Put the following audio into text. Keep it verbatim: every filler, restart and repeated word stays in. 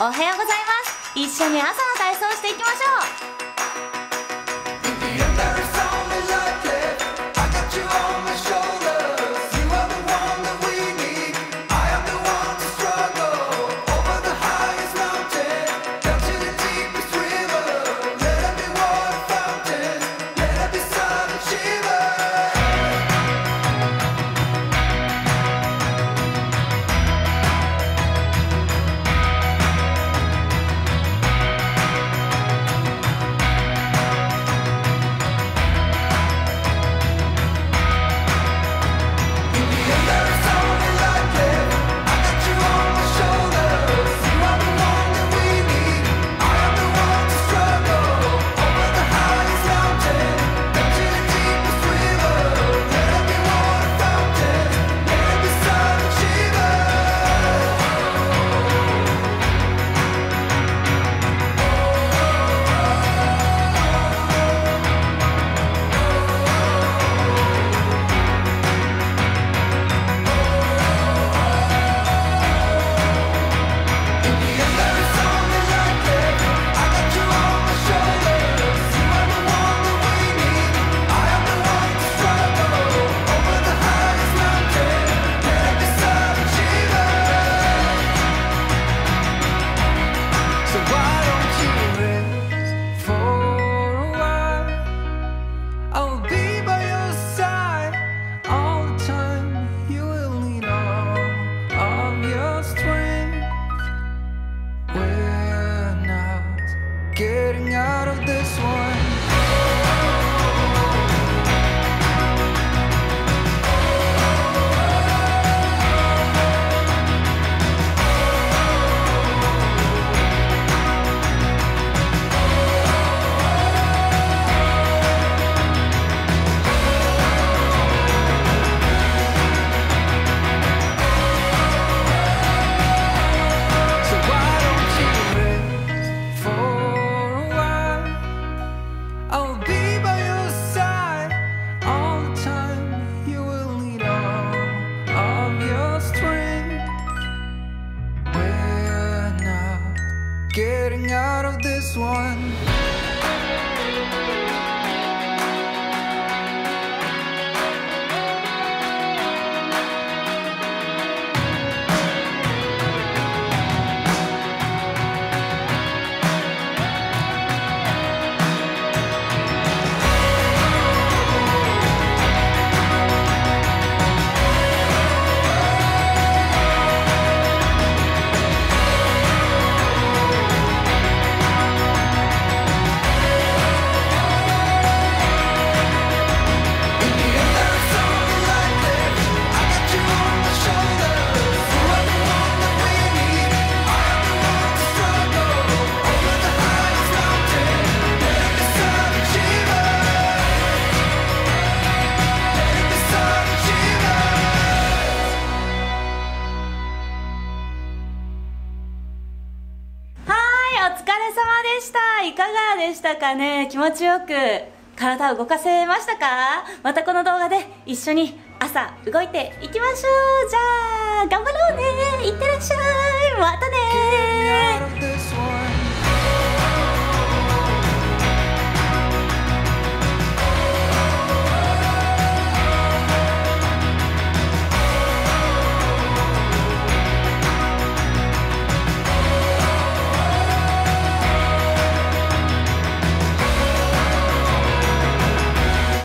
おはようございます。一緒に朝の体操をしていきましょう。Getting out of this one. I'll be by your side all the time. You will need all of your strength. We're not getting out of this one.いかがでしたかね。気持ちよく体を動かせましたか。またこの動画で一緒に朝動いていきましょう。じゃあ頑張ろうね。いってらっしゃい。またね。